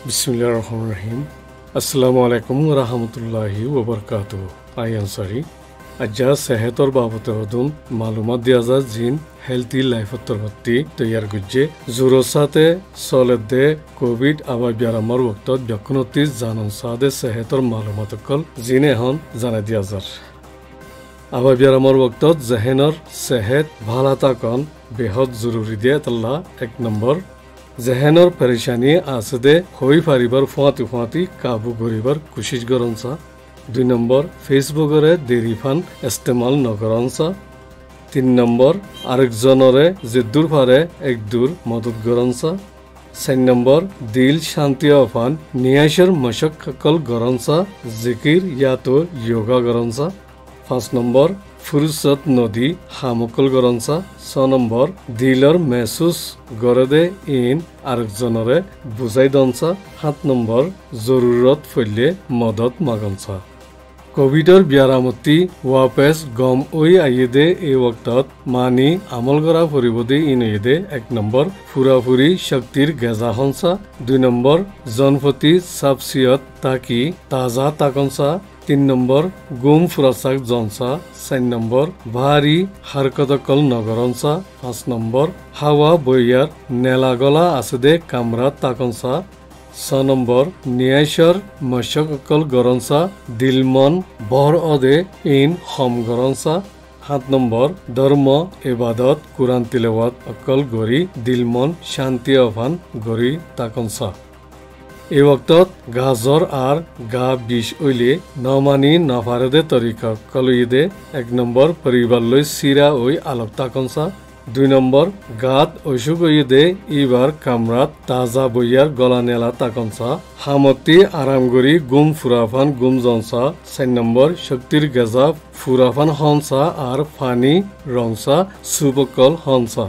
Bismillahirrahmanirrahim. Assalamualaikum warahmatullahi wabarakatuh. I ansari. Ajja sehator babote hodun malumat diaza jin healthy life tormatti tayar gujje zurosate solede covid aba biaramar waqtot byakunoti janon sade sehator malumat kol jine hon jana diazar. aba biaramar waqtot zehenor sehet bhalata kon behod zururi diye talla ek number জেহেনৰ পৰেশানী আছে হৈ পাৰিবাৰ ফুৱাতি কাবু কৰিবাৰ কোশিশ কৰনছা 2 number ফেসবুকৰে দেৰিফান ইস্তেমাল নকৰনছা 3 number আরেকজনৰে জিদ্দুৰ ফাৰে এক দূৰ মদত কৰনছা 4 number দিল শান্তি often নিয়াশৰ মশককল কৰনছা জিকিৰ ইয়াতো yoga কৰনছা 5 number ফুরসত নদী হামকল গরনসা 6 নম্বর দিলর মেসুস গরদে in আরেকজনরে বুঝাই দনসা 7 নম্বর জরুরত ফলে মদত মাগনসা কোভিডর বিয়ারামতি ওয়াপেস গম ওই আইয়েদে এই ওয়াক্তত মানি আমল করা পরিবদে ইনয়েদে 1 নম্বর ফুরাফুরি শক্তির গেজা হনসা 2 নম্বর জনপতি সাবসিয়ত তাকি তাজা তাকনসা 3 নম্বর গুম ফুরাসাক জনসা 4 নম্বর ভারী হারকতকল নগরনসা 5 নম্বর হাওয়া বইয়ার নেলাগলা আসদে কামরা তাকনসা 6 নম্বর নিয়াশর মশককল গরনসা দিলমন বহর অদে ইন হম গরনসা 7 নম্বর ধর্ম ইবাদত কুরআন তিলাওয়াত অকল গরি দিলমন শান্তি অভান গরি তাকনসা এই ওয়াক্তত গাজর আর গা বিষ ওইলে নমানি নফারেদে তরিকা কলইদে 1 নম্বর পরিবার লই সিরা ওই আলোক তাকনসা 2 নম্বর গাত অসুখ ওইদে ইবার কামরাত তাজা বইয়ার গলা নেলা তাকনসা হামতি আরামগরি গুম ফুরাফান গুম জনসা 4 নম্বর শক্তির গেজা ফুরাফান হনসা আর ফানি রংসা সুবকল হনসা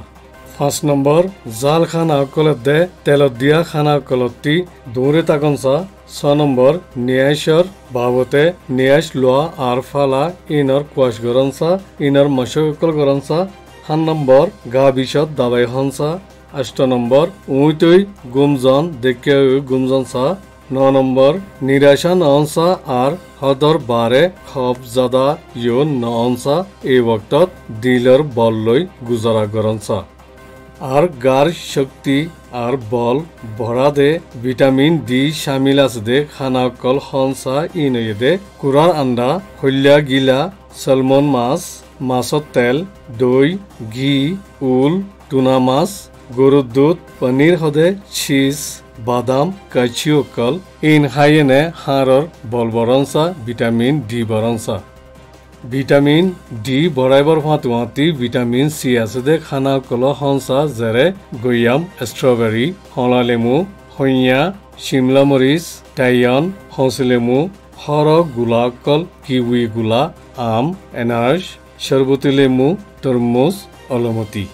5 নম্বর জাল খানা কলতে তেলত দিয়া খানা কলতি দৌড়ে তাকনসা 6 নম্বর নিয়াশর বাবতে নিয়াশ লোয়া আর ফালা ইনর কোয়াশ গরনসা ইনর মশকল গরনসা 7 নম্বর গা বিষত দাবাই হনসা 8 নম্বর উইতই গুমজন দেখে গুমজনসা 9 নম্বর নিরাশা ননসা আর হদর বারে খব জাদা ইয়ো ননসা এই ওয়াক্তত দিলর বল লই গুজারা গরনসা আর গার শক্তি আর বল ভরা দে ভিটামিন ডি শামিল আছে দে খানা কল হনসা ইনয়ে কুরার আন্ডা হল্যা গিলা সলমন মাছ মাছত তেল দই ঘি উল টুনা মাছ গরুর দুধ পনির হদে চিজ বাদাম কাচিও কল ইন হাইনে হাড়র বল বরনসা ভিটামিন ডি বরনসা ভিটামিন ডি বড়াইবার ফাতুয়াতি ভিটামিন সি আছে দে খানা কল হনসা জেরে গয়াম স্ট্রবেরি হলা লেমু হইয়া শিমলা মরিচ টাইয়ন হসলেমু হর গুলা কল কিউই গুলা আম এনারস শরবতি লেমু তরমুজ অলমতি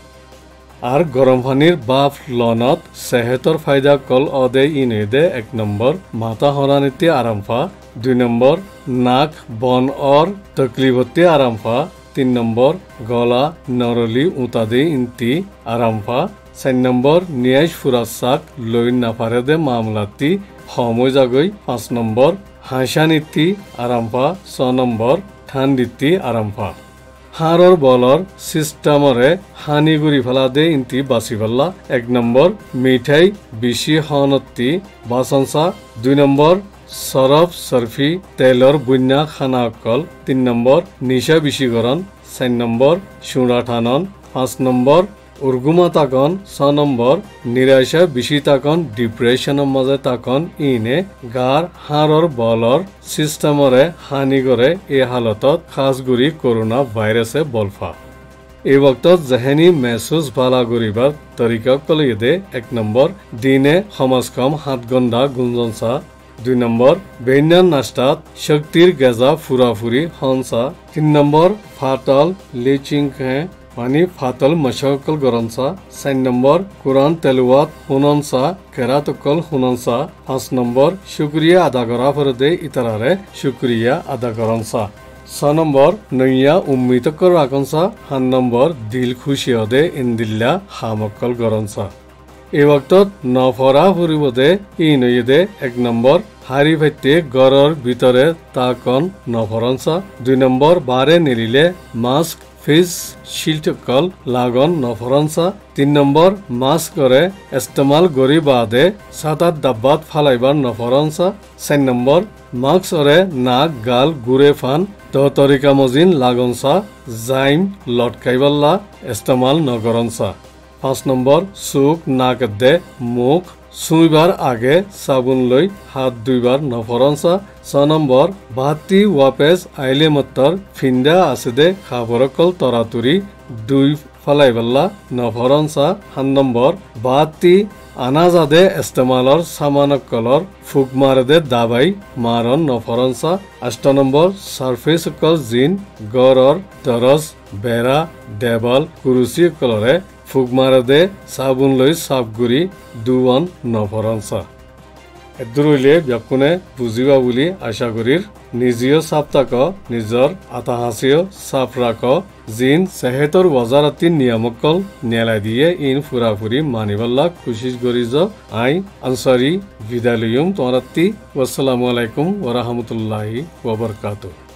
আর গরম পানির বাফ লনত সেহতর ফায়দা কল অদে ইনেদে 1 নম্বর মাথা হরানিতে আরামফা 2 নম্বর নাক বন অর তকলিফতে আরামফা 3 নম্বর গলা নরলি উতাদে ইনতি আরামফা 4 নম্বর নিয়াশ ফুরাসাক লই নাফারেদে মামলাতি সময় জাগই 5 নম্বর হাসানিতি আরামফা 6 নম্বর ঠান্ডিতি আরামফা হাড়র বলর সিস্টেমরে হানি গুড়ি ফেলা দে ইন্তি বাসি ফেললা 1 নম্বর মিঠাই বেশি হনতি বাসনসা 2 নম্বর সরফ সরফি তেলর বুন্যা খানা অকল 3 নম্বর নিশা বিশিকরণ 4 নম্বর সুরা ঠানন 5 নম্বর উর্গুমা তাকন 6 নম্বর নিরাশা বেশি তাকন ডিপ্রেশনের মাঝে তাকন ইনে গার হাড়র বলর সিস্টেমরে হানি করে এই হালতত খাসগুড়ি করোনা ভাইরাসে বলফা এই বক্তত জেহেনি মেসুজ ভালা করিবার তরিকা কলিয়ে 1 নম্বর দিনে সমাজ কম 7 ঘন্টা গুঞ্জনসা 2 নম্বর বেইনান নাস্তাত শক্তির গেজা ফুরাফুরি হনসা 3 নম্বর ফাটল লিচিং পানি ফাতল মশকল গরনসা 4 নম্বর কুরআন তেলাওয়াত হুননসা কেরাতকল হুননসা 5 নম্বর শুকরিয়া আদা করা ফরদে ইতারারে শুকরিয়া আদা করনসা 6 নম্বর নইয়া উম্মিত কর রাখনসা 7 নম্বর দিল খুশি হদে ইনদিল্লা হামকল গরনসা এই বক্তত নফরা ফুরিবদে ই নইদে 1 নম্বর হারি ভাইতে গড়র ভিতরে তাকন নফরনসা 2 নম্বর বারে নিলিলে মাস্ক ফেস শিল্ডকল লাগন নফরনসা 3 নম্বর মাস্ক করে ইস্তেমাল গরি বাদে সাতাত দাব্বাত ফালাইবার নফরনসা 4 নম্বর মাস্ক ওরে নাক গাল গুরে ফান তো তরিকা মজিন লাগনসা জাইম লটকাইবাল্লা ইস্তেমাল নগরনসা 5 নম্বর সুক নাক দে মুখ সুইবার আগে সাবুন লই হাত দুইবার নফরনসা 6 নম্বর বাতি ওয়াপেস আইলে মত্তর ফিন্দা আছে দে খাবরকল তরাতুরি দুই ফালাইবাল্লা নফরনসা 7 নম্বর বাতি আনাজাদে ইস্তেমালর সামানকলর ফুক মারদে দাবাই মারন নফরনসা 8 নম্বর সারফেসকল জিন গরর দরজ বেড়া দেবাল কুরুসি কলরে ফুক মারদে সাবুন লই সাবগুৰি দুৱন নফরনসা এদুরইলে ব্যাকুনে বুজিবা বুলি আশা করির নিজেও সাপ থাক নিজর আতাহাসিও সাপ রাখ জিন সেহেতর বজারাতি নিয়ামকল নেলাই দিয়ে ইন ফুরাফুরি মানিবাল্লা কোশিশ করি আই আনসারি বিদালয়ুম তোমারাত্তি ওয়াসসালামু আলাইকুম ওয়া রাহমাতুল্লাহি ওয়া বারাকাতুহু।